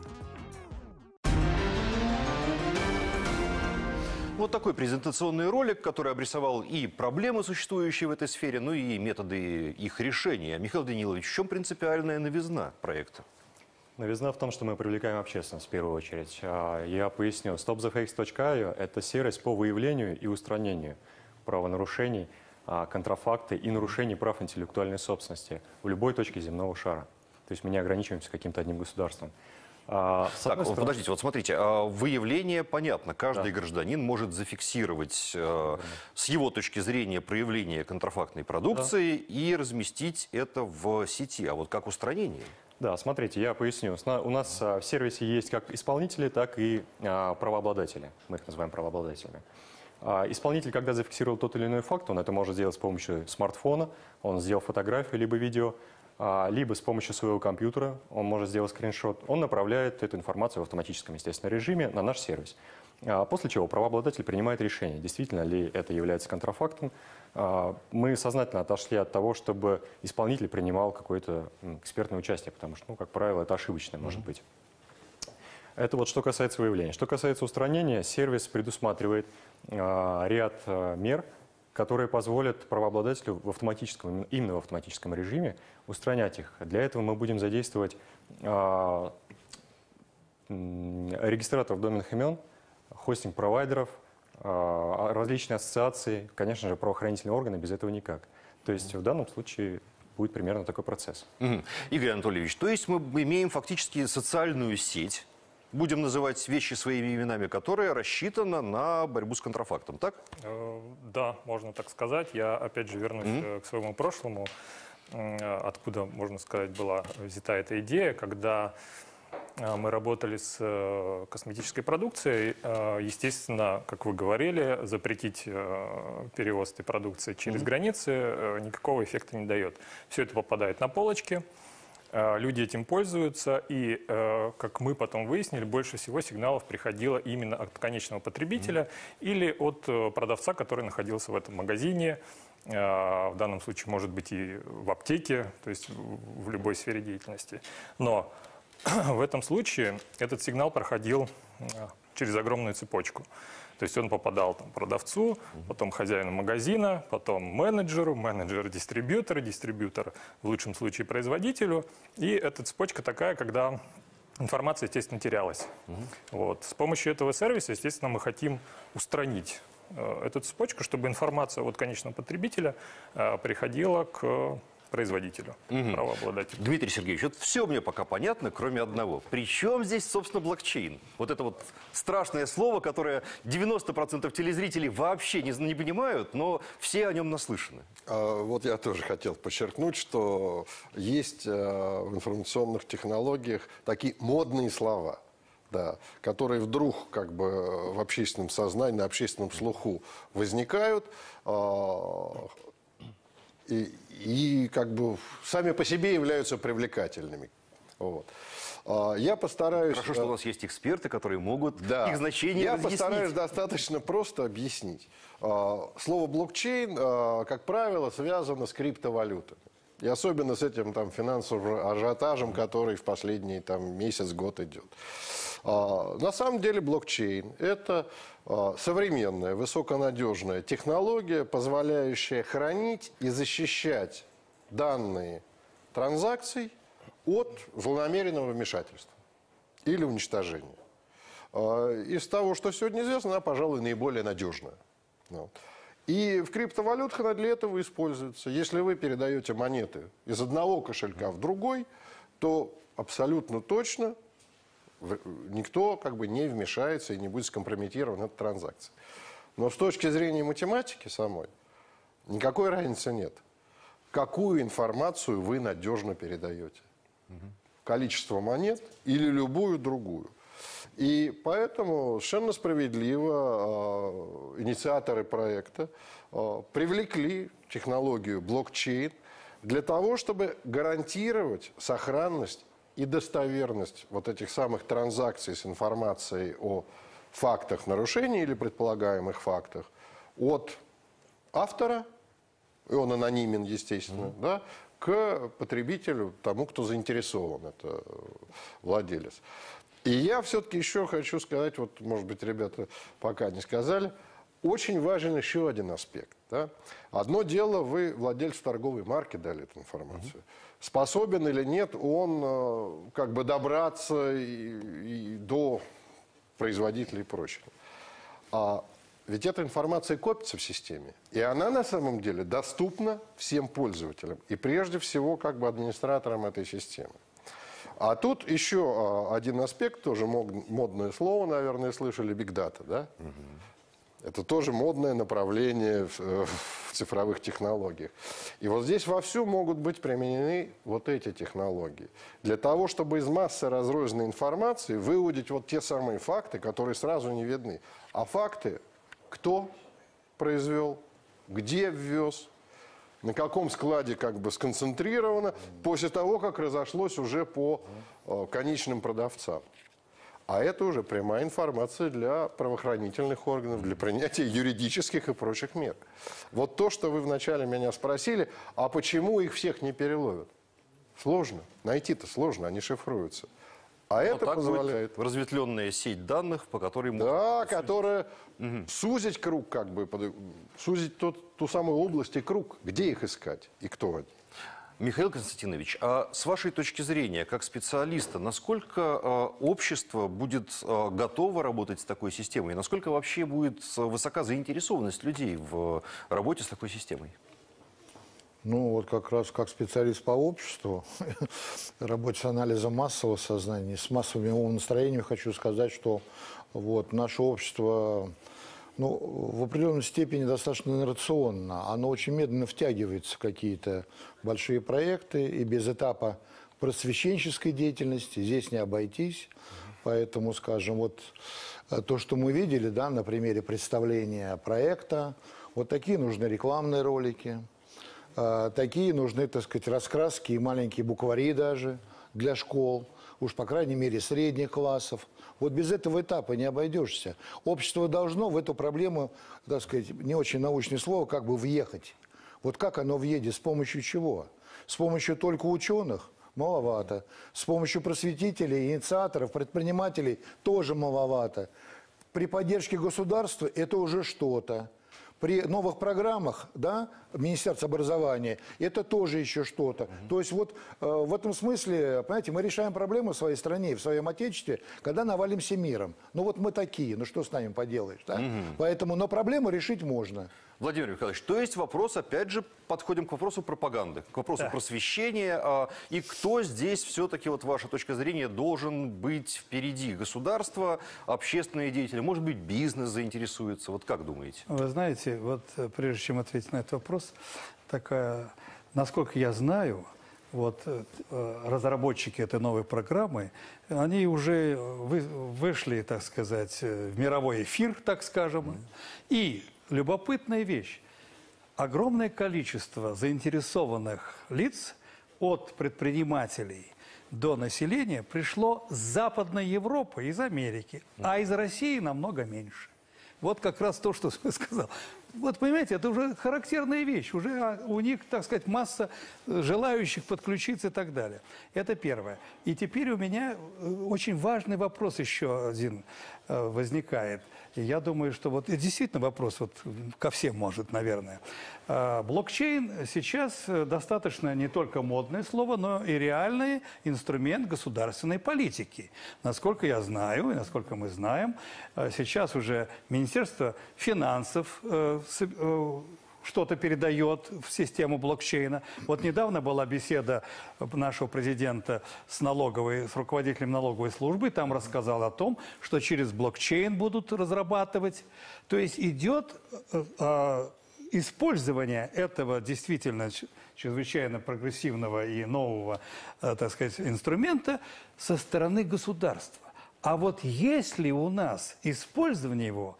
Speaker 2: Вот такой презентационный ролик, который обрисовал и проблемы, существующие в этой сфере, ну и методы их решения. Михаил Данилович, в чем принципиальная новизна проекта?
Speaker 7: Новизна в том, что мы привлекаем общественность в первую очередь. Я поясню. стоп зе фейкс точка ай о – это сервис по выявлению и устранению правонарушений, контрафакта и нарушений прав интеллектуальной собственности в любой точке земного шара. То есть мы не ограничиваемся каким-то одним государством. А,
Speaker 2: так, стороны... подождите, вот смотрите, выявление понятно, каждый да. гражданин может зафиксировать э, с его точки зрения проявление контрафактной продукции да. и разместить это в сети. А вот как устранение?
Speaker 7: Да, смотрите, я поясню. У нас в сервисе есть как исполнители, так и а, правообладатели. Мы их называем правообладателями. А, исполнитель, когда зафиксировал тот или иной факт, он это может сделать с помощью смартфона, он сделал фотографию либо видео, либо с помощью своего компьютера, он может сделать скриншот, он направляет эту информацию в автоматическом, естественно, режиме на наш сервис. После чего правообладатель принимает решение, действительно ли это является контрафактом. Мы сознательно отошли от того, чтобы исполнитель принимал какое-то экспертное участие, потому что, ну, как правило, это ошибочное может быть. Это вот что касается выявления. Что касается устранения, сервис предусматривает ряд мер, которые позволят правообладателю в автоматическом, именно в автоматическом режиме устранять их. Для этого мы будем задействовать э, регистраторов доменных имен, хостинг-провайдеров, э, различные ассоциации, конечно же, правоохранительные органы, без этого никак. То есть в данном случае будет примерно такой процесс.
Speaker 2: Угу. Игорь Анатольевич, то есть мы имеем фактически социальную сеть, будем называть вещи своими именами, которая рассчитана на борьбу с контрафактом, так?
Speaker 5: Э, Да, можно так сказать. Я опять же вернусь mm-hmm. к своему прошлому, откуда, можно сказать, была взята эта идея, когда мы работали с косметической продукцией. Естественно, как вы говорили, запретить перевоз этой продукции через mm-hmm. границы никакого эффекта не дает. Все это попадает на полочки. Люди этим пользуются, и, как мы потом выяснили, больше всего сигналов приходило именно от конечного потребителя mm-hmm. или от продавца, который находился в этом магазине, в данном случае, может быть, и в аптеке, то есть в любой сфере деятельности. Но в этом случае этот сигнал проходил через огромную цепочку. То есть он попадал там, продавцу, потом хозяину магазина, потом менеджеру, менеджер дистрибьютор, дистрибьютор в лучшем случае производителю. И эта цепочка такая, когда информация, естественно, терялась. Угу. Вот. С помощью этого сервиса, естественно, мы хотим устранить э, эту цепочку, чтобы информация от конечного потребителя э, приходила к производителю, угу. правообладателю.
Speaker 2: Дмитрий Сергеевич, вот все мне пока понятно, кроме одного. Причем здесь, собственно, блокчейн? Вот это вот страшное слово, которое девяносто процентов телезрителей вообще не, не понимают, но все о нем наслышаны.
Speaker 8: А, вот я тоже хотел подчеркнуть, что есть а, в информационных технологиях такие модные слова, да, которые вдруг как бы в общественном сознании, на общественном слуху возникают, а, И, и как бы сами по себе являются привлекательными. Вот. Я постараюсь...
Speaker 2: Хорошо, что у нас есть эксперты, которые могут да. их значение
Speaker 8: Я
Speaker 2: разъяснить.
Speaker 8: постараюсь достаточно просто объяснить. Слово блокчейн, как правило, связано с криптовалютами. И особенно с этим там, финансовым ажиотажем, который в последний там, месяц-год идет. На самом деле блокчейн – это современная, высоконадежная технология, позволяющая хранить и защищать данные транзакций от злонамеренного вмешательства или уничтожения. Из того, что сегодня известно, она, пожалуй, наиболее надежная. И в криптовалютах она для этого используется. Если вы передаете монеты из одного кошелька в другой, то абсолютно точно никто как бы не вмешается и не будет скомпрометирован эта транзакция. Но с точки зрения математики самой никакой разницы нет. Какую информацию вы надежно передаете? Угу. Количество монет или любую другую. И поэтому совершенно справедливо э, инициаторы проекта э, привлекли технологию блокчейн для того, чтобы гарантировать сохранность и достоверность вот этих самых транзакций с информацией о фактах нарушений или предполагаемых фактах от автора, и он анонимен, естественно, mm-hmm. да, к потребителю, тому, кто заинтересован, это владелец. И я все-таки еще хочу сказать, вот, может быть, ребята пока не сказали, очень важен еще один аспект. Да? Одно дело, вы владельцу торговой марки дали эту информацию. Mm-hmm. Способен или нет он как бы добраться и, и до производителей и прочего. А ведь эта информация копится в системе. И она на самом деле доступна всем пользователям. И прежде всего как бы администраторам этой системы. А тут еще один аспект, тоже модное слово, наверное, слышали, big data, да? Угу. Это тоже модное направление в, в цифровых технологиях. И вот здесь вовсю могут быть применены вот эти технологии. Для того, чтобы из массы разрозненной информации выудить вот те самые факты, которые сразу не видны. А факты, кто произвел, где ввез, на каком складе как бы сконцентрировано, после того, как разошлось уже по э, конечным продавцам. А это уже прямая информация для правоохранительных органов, для принятия юридических и прочих мер. Вот то, что вы вначале меня спросили, а почему их всех не переловят? Сложно. Найти-то сложно, они шифруются. А это
Speaker 2: так
Speaker 8: позволяет...
Speaker 2: разветвленная сеть данных, по которой...
Speaker 8: Да,
Speaker 2: можно...
Speaker 8: которая угу. сузить круг, как бы, сузить тот, ту самую область и круг. Где их искать и кто они?
Speaker 2: Михаил Константинович, а с вашей точки зрения, как специалиста, насколько э, общество будет э, готово работать с такой системой? Насколько вообще будет высока заинтересованность людей в работе с такой системой?
Speaker 6: Ну, вот как раз как специалист по обществу, работе с анализом массового сознания, с массовыми умонастроениями, хочу сказать, что вот, наше общество, ну, в определенной степени достаточно инерционно. Оно очень медленно втягивается в какие-то большие проекты, и без этапа просвещенческой деятельности здесь не обойтись. Поэтому, скажем, вот то, что мы видели, да, на примере представления проекта, вот такие нужны рекламные ролики. Такие нужны, так сказать, раскраски и маленькие буквари даже для школ, уж по крайней мере средних классов. Вот без этого этапа не обойдешься. Общество должно в эту проблему, так сказать, не очень научное слово, как бы въехать. Вот как оно въедет, с помощью чего? С помощью только ученых? Маловато. С помощью просветителей, инициаторов, предпринимателей тоже маловато. При поддержке государства это уже что-то. При новых программах, да, Министерства образования, это тоже еще что-то. Mm-hmm. То есть вот э, в этом смысле, понимаете, мы решаем проблему в своей стране, в своем отечестве, когда навалимся миром. Ну вот мы такие, ну что с нами поделаешь, да? Mm-hmm. Поэтому, но проблему решить можно.
Speaker 2: Владимир Михайлович, то есть вопрос, опять же, подходим к вопросу пропаганды, к вопросу да. просвещения. А, и кто здесь все-таки, вот ваша точка зрения, должен быть впереди? Государство, общественные деятели, может быть, бизнес заинтересуется? Вот как думаете?
Speaker 3: Вы знаете, вот прежде чем ответить на этот вопрос, такая, насколько я знаю, вот разработчики этой новой программы, они уже вы, вышли, так сказать, в мировой эфир, так скажем, и любопытная вещь. Огромное количество заинтересованных лиц от предпринимателей до населения пришло с Западной Европы, из Америки, а из России намного меньше. Вот как раз то, что я сказал. Вот понимаете, это уже характерная вещь. Уже у них, так сказать, масса желающих подключиться и так далее. Это первое. И теперь у меня очень важный вопрос еще один возникает. И я думаю, что вот действительно вопрос вот ко всем может, наверное. Блокчейн сейчас достаточно не только модное слово, но и реальный инструмент государственной политики. Насколько я знаю и насколько мы знаем, сейчас уже Министерство финансов что-то передает в систему блокчейна. Вот недавно была беседа нашего президента с налоговой, с руководителем налоговой службы. Там рассказал о том, что через блокчейн будут разрабатывать. То есть идет э, использование этого действительно чрезвычайно прогрессивного и нового, э, так сказать, инструмента со стороны государства. А вот если у нас использование его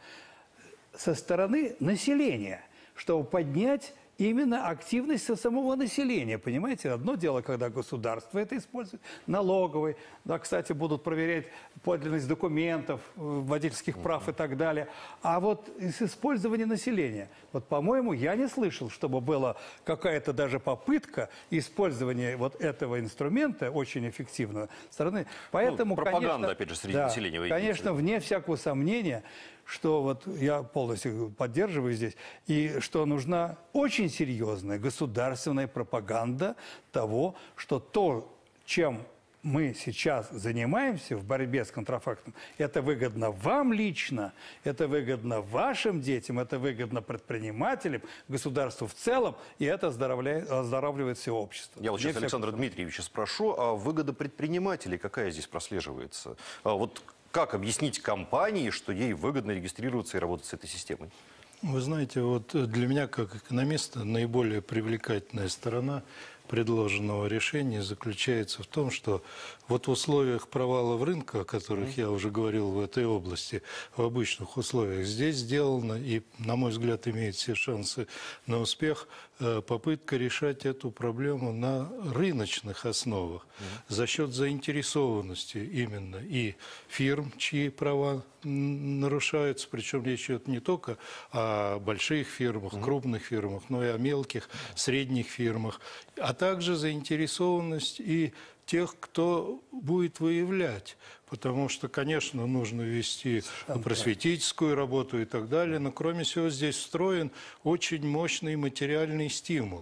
Speaker 3: со стороны населения, чтобы поднять именно активность со самого населения, понимаете? Одно дело, когда государство это использует, налоговый, да, кстати, будут проверять подлинность документов, водительских прав и так далее. А вот с использованием населения, вот, по-моему, я не слышал, чтобы была какая-то даже попытка использования вот этого инструмента очень эффективного стороны. Поэтому,
Speaker 2: ну, пропаганда,
Speaker 3: конечно,
Speaker 2: опять же, среди
Speaker 3: да,
Speaker 2: населения. Вы
Speaker 3: конечно, вне всякого сомнения, что вот я полностью поддерживаю здесь, и что нужна очень серьезная государственная пропаганда того, что то, чем мы сейчас занимаемся в борьбе с контрафактом, это выгодно вам лично, это выгодно вашим детям, это выгодно предпринимателям, государству в целом, и это оздоравливает все общество.
Speaker 2: Я вот сейчас Александра Дмитриевича спрошу, а выгода предпринимателей какая здесь прослеживается? А вот как объяснить компании, что ей выгодно регистрироваться и работать с этой системой?
Speaker 4: Вы знаете, вот для меня, как экономиста, наиболее привлекательная сторона предложенного решения заключается в том, что вот в условиях провала в рынке, о которых я уже говорил в этой области, в обычных условиях, здесь сделано, и, на мой взгляд, имеет все шансы на успех, попытка решать эту проблему на рыночных основах за счет заинтересованности именно и фирм, чьи права нарушаются, причем речь идет не только о больших фирмах, крупных фирмах, но и о мелких, средних фирмах, а также заинтересованность и тех, кто будет выявлять. Потому что, конечно, нужно вести просветительскую работу и так далее, но, кроме всего, здесь встроен очень мощный материальный стимул.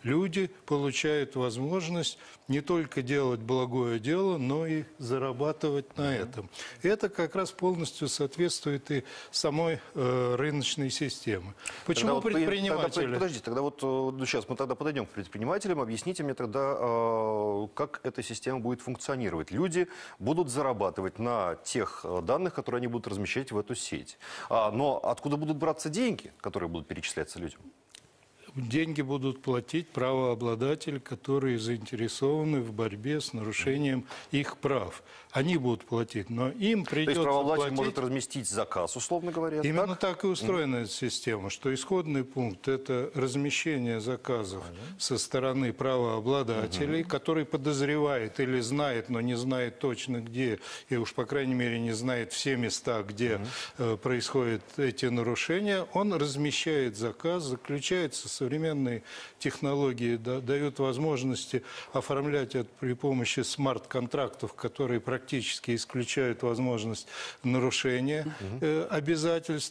Speaker 4: люди получают возможность не только делать благое дело, но и зарабатывать на этом. Это как раз полностью соответствует и самой э, рыночной системе. Почему
Speaker 2: вот,
Speaker 4: предприниматели...
Speaker 2: Тогда, подождите, тогда вот ну, сейчас мы тогда подойдем к предпринимателям. Объясните мне тогда, э, как эта система будет функционировать. Люди будут зарабатывать на тех данных, которые они будут размещать в эту сеть. А, но откуда будут браться деньги, которые будут перечисляться людям?
Speaker 4: Деньги будут платить правообладатели, которые заинтересованы в борьбе с нарушением их прав. Они будут платить, но им придется
Speaker 2: То есть правообладатель
Speaker 4: платить...
Speaker 2: может разместить заказ, условно говоря?
Speaker 4: Именно
Speaker 2: так,
Speaker 4: так и устроена mm. эта система, что исходный пункт – это размещение заказов mm. со стороны правообладателей, mm-hmm. который подозревает или знает, но не знает точно где, и уж, по крайней мере, не знает все места, где mm. э, происходят эти нарушения. Он размещает заказ, заключается современные технологии, да, дают возможности оформлять это при помощи смарт-контрактов, которые практически практически исключают возможность нарушения э, обязательств,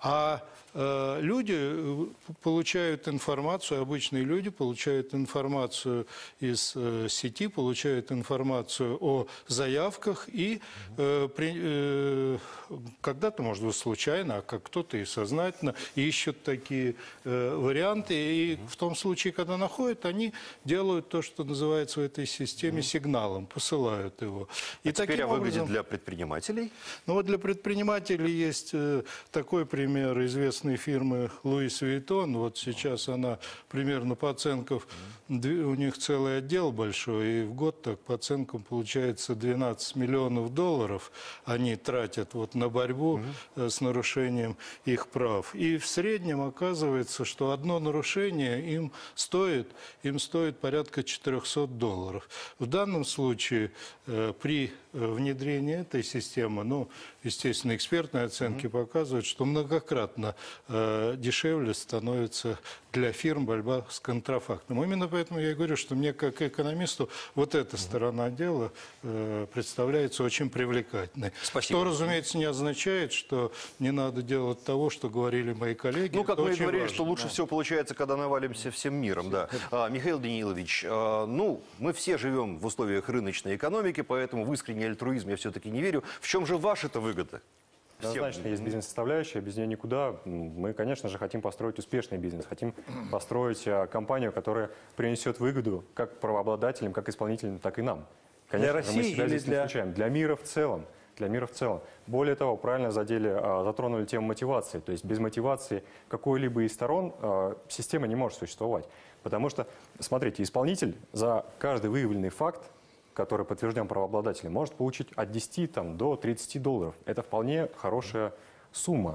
Speaker 4: а э, люди получают информацию, обычные люди получают информацию из э, сети, получают информацию о заявках и э, при, э, когда-то, может быть, случайно, а как кто-то и сознательно ищут такие э, варианты, и в том случае, когда находят, они делают то, что называется в этой системе сигналом, посылают его.
Speaker 2: И
Speaker 4: и
Speaker 2: теперь о выгоде
Speaker 4: образом,
Speaker 2: для предпринимателей?
Speaker 4: Ну вот для предпринимателей есть э, такой пример известной фирмы Луис Виттон. Вот сейчас она примерно по оценкам, у них целый отдел большой, и в год так по оценкам получается двенадцать миллионов долларов они тратят вот на борьбу mm-hmm. с нарушением их прав. И в среднем оказывается, что одно нарушение им стоит, им стоит порядка четырехсот долларов. В данном случае э, при внедрении этой системы, ну, естественно, экспертные оценки mm-hmm. показывают, что многократно э, дешевле становится для фирм борьба с контрафактом. Именно поэтому я и говорю, что мне как экономисту вот эта mm-hmm. сторона дела э, представляется очень привлекательной.
Speaker 2: Спасибо.
Speaker 4: Что, разумеется, не означает, что не надо делать того, что говорили мои коллеги.
Speaker 2: Ну, как
Speaker 4: это
Speaker 2: мы и говорили,
Speaker 4: важно.
Speaker 2: что лучше
Speaker 4: да.
Speaker 2: всего получается, когда навалимся всем миром. Да. А, Михаил Данилович, а, ну, мы все живем в условиях рыночной экономики, поэтому в искренний альтруизм я все-таки не верю. В чем же ваша-то выгода?
Speaker 7: Однозначно, есть бизнес-составляющая, без нее никуда. Мы, конечно же, хотим построить успешный бизнес, хотим построить компанию, которая принесет выгоду как правообладателям, как исполнителям, так и нам. Конечно,
Speaker 3: для России
Speaker 7: мы себя
Speaker 3: или
Speaker 7: здесь
Speaker 3: для...
Speaker 7: не исключаем. Для мира в целом. Для мира в целом. Более того, правильно задели, затронули тему мотивации. То есть без мотивации какой-либо из сторон система не может существовать. Потому что, смотрите, исполнитель за каждый выявленный факт, который подтвержден правообладателем, может получить от десяти там, до тридцати долларов. Это вполне хорошая сумма.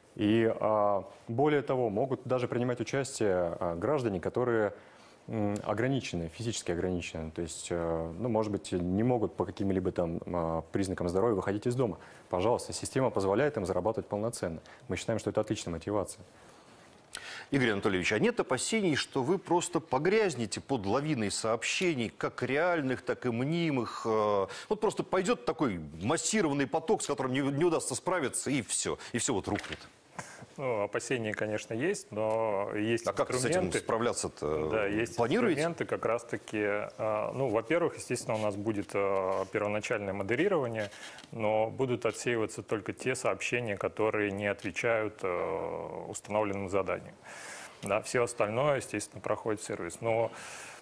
Speaker 7: И а, более того, могут даже принимать участие а, граждане, которые м, ограничены, физически ограничены. То есть, а, ну, может быть, не могут по каким-либо там а, признакам здоровья выходить из дома. Пожалуйста, система позволяет им зарабатывать полноценно. Мы считаем, что это отличная мотивация.
Speaker 2: Игорь Анатольевич, а нет опасений, что вы просто погрязнете под лавиной сообщений, как реальных, так и мнимых? Вот просто пойдет такой массированный поток, с которым не, не удастся справиться, и все. И все вот рухнет.
Speaker 5: Ну, опасения, конечно, есть, но есть
Speaker 2: а как с этим справляться-то?
Speaker 5: Да, есть
Speaker 2: планируете?
Speaker 5: инструменты как раз-таки. Ну, во-первых, естественно, у нас будет первоначальное модерирование, но будут отсеиваться только те сообщения, которые не отвечают установленному заданию. Да, все остальное, естественно, проходит сервис. Но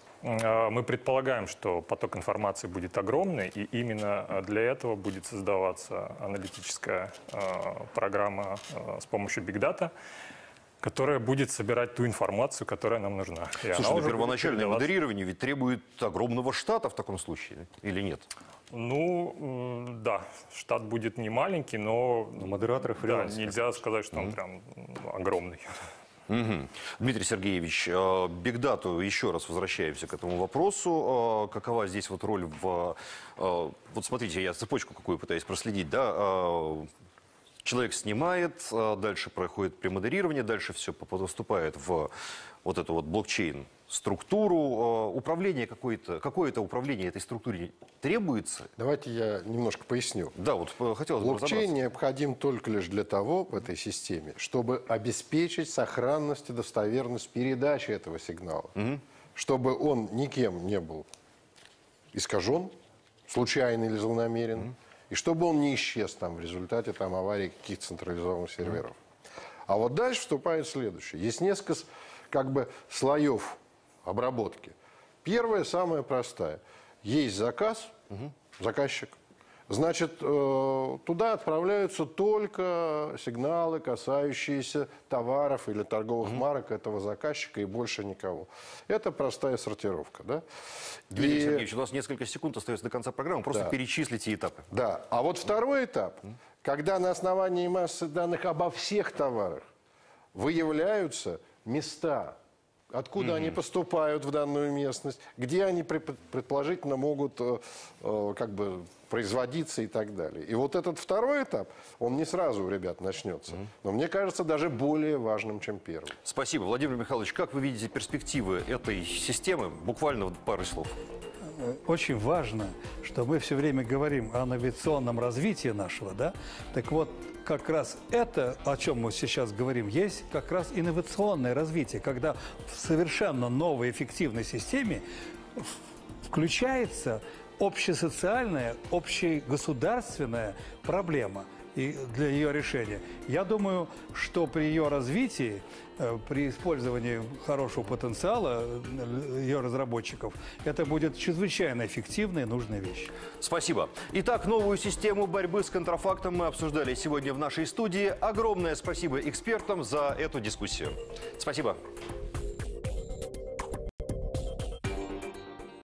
Speaker 5: мы предполагаем, что поток информации будет огромный, и именно для этого будет создаваться аналитическая программа с помощью Big Data, которая будет собирать ту информацию, которая нам нужна. И
Speaker 2: Слушай, ну, первоначальное модерирование ведь требует огромного штата в таком случае, или нет?
Speaker 5: Ну, да, штат будет не маленький, но,
Speaker 7: но модераторов
Speaker 5: да, нельзя сказать, что он mm-hmm. прям огромный.
Speaker 2: Угу. Дмитрий Сергеевич, Big Data, еще раз возвращаемся к этому вопросу. Какова здесь вот роль в... Вот смотрите, я цепочку какую пытаюсь проследить, да? Человек снимает, дальше проходит премодерирование, дальше все поступает в вот эту вот блокчейн-структуру. Управление какое-то, какое-то управление этой структуре требуется?
Speaker 8: Давайте я немножко поясню.
Speaker 2: Да, вот хотелось бы разобраться.
Speaker 8: Блокчейн необходим только лишь для того, в этой системе, чтобы обеспечить сохранность и достоверность передачи этого сигнала. Угу. чтобы он никем не был искажен, случайно или злонамеренно, mm-hmm. и чтобы он не исчез там в результате там, аварии каких-то централизованных серверов. Mm-hmm. А вот дальше вступает следующее. Есть несколько как бы слоев обработки. Первая, самая простая. Есть заказ, угу. заказчик. Значит, э, туда отправляются только сигналы, касающиеся товаров или торговых угу. марок этого заказчика и больше никого. Это простая сортировка. Да?
Speaker 2: Дмитрий
Speaker 8: и...
Speaker 2: Сергеевич, у нас несколько секунд остается до конца программы. Просто
Speaker 8: да.
Speaker 2: перечислите этапы.
Speaker 8: Да. А вот второй этап, угу. когда на основании массы данных обо всех товарах выявляются места, откуда mm-hmm. они поступают в данную местность, где они предположительно могут э, э, как бы производиться и так далее. И вот этот второй этап, он не сразу у ребят начнется, mm-hmm. но мне кажется даже более важным, чем первый.
Speaker 2: Спасибо. Владимир Михайлович, как вы видите перспективы этой системы? Буквально в пару слов.
Speaker 3: Очень важно, что мы все время говорим о инновационном развитии нашего, да? Так вот, как раз это, о чем мы сейчас говорим, есть как раз инновационное развитие, когда в совершенно новой эффективной системе включается общесоциальная, общегосударственная проблема и для ее решения. Я думаю, что при ее развитии, при использовании хорошего потенциала ее разработчиков, это будет чрезвычайно эффективная и нужная вещь.
Speaker 2: Спасибо. Итак, новую систему борьбы с контрафактом мы обсуждали сегодня в нашей студии. Огромное спасибо экспертам за эту дискуссию. Спасибо.